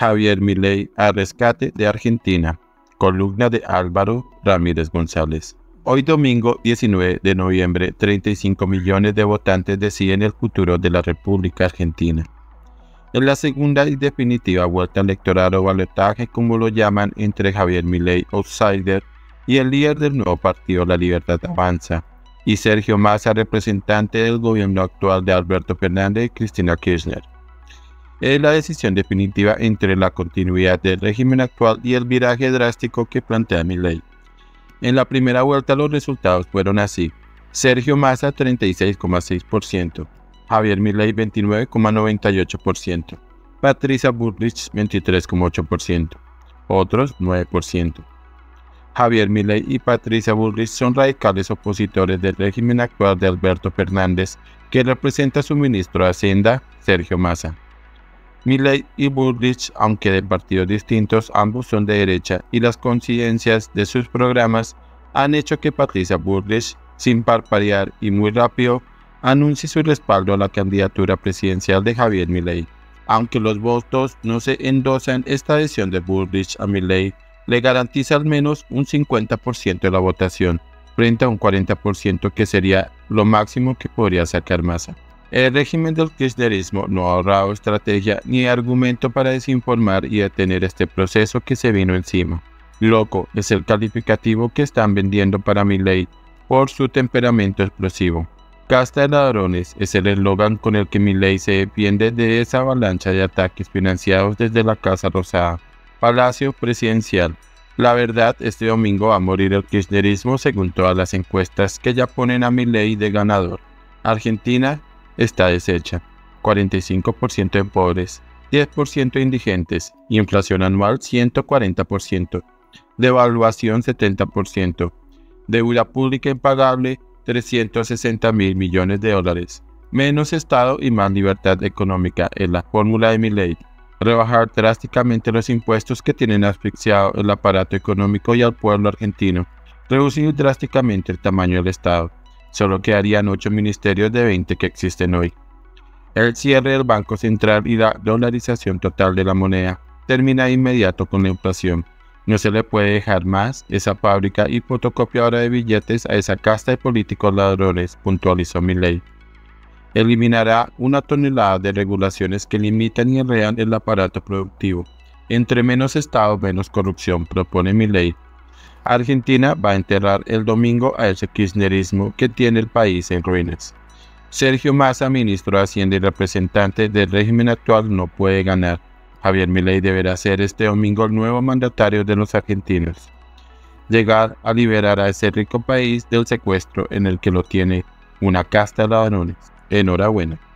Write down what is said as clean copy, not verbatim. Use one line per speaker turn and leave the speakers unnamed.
Javier Milei al rescate de Argentina. Columna de Álvaro Ramírez González. Hoy domingo 19 de noviembre, 35 millones de votantes deciden el futuro de la República Argentina. En la segunda y definitiva vuelta electoral o balotaje, como lo llaman, entre Javier Milei, outsider, y el líder del nuevo partido La Libertad Avanza, y Sergio Massa, representante del gobierno actual de Alberto Fernández y Cristina Kirchner. Es la decisión definitiva entre la continuidad del régimen actual y el viraje drástico que plantea Milei. En la primera vuelta los resultados fueron así: Sergio Massa 36,6%, Javier Milei 29,98%, Patricia Bullrich 23,8%, otros 9%. Javier Milei y Patricia Bullrich son radicales opositores del régimen actual de Alberto Fernández, que representa a su ministro de Hacienda, Sergio Massa. Milei y Bullrich, aunque de partidos distintos, ambos son de derecha, y las coincidencias de sus programas han hecho que Patricia Bullrich, sin parpadear y muy rápido, anuncie su respaldo a la candidatura presidencial de Javier Milei. Aunque los votos no se endosan, esta adhesión de Bullrich a Milei le garantiza al menos un 50% de la votación, frente a un 40% que sería lo máximo que podría sacar Massa. El régimen del kirchnerismo no ha ahorrado estrategia ni argumento para desinformar y detener este proceso que se vino encima. Loco es el calificativo que están vendiendo para Milei por su temperamento explosivo. Casta de ladrones es el eslogan con el que Milei se defiende de esa avalancha de ataques financiados desde la Casa Rosada, Palacio Presidencial. La verdad, este domingo va a morir el kirchnerismo según todas las encuestas que ya ponen a Milei de ganador. Argentina está deshecha, 45% de pobres, 10% de indigentes, inflación anual 140%, devaluación 70%, deuda pública impagable 360.000 millones de dólares, menos Estado y más libertad económica es la fórmula de Milei. Rebajar drásticamente los impuestos que tienen asfixiado el aparato económico y al pueblo argentino, reducir drásticamente el tamaño del Estado. Solo quedarían 8 ministerios de 20 que existen hoy. El cierre del Banco Central y la dolarización total de la moneda termina de inmediato con la inflación. No se le puede dejar más esa fábrica y fotocopiadora de billetes a esa casta de políticos ladrones, puntualizó Milei. Eliminará 1 tonelada de regulaciones que limitan y enredan el aparato productivo. Entre menos Estado, menos corrupción, propone Milei. Argentina va a enterrar el domingo a ese kirchnerismo que tiene el país en ruinas. Sergio Massa, ministro de Hacienda y representante del régimen actual, no puede ganar. Javier Milei deberá ser este domingo el nuevo mandatario de los argentinos. Llegar a liberar a ese rico país del secuestro en el que lo tiene una casta de ladrones. Enhorabuena.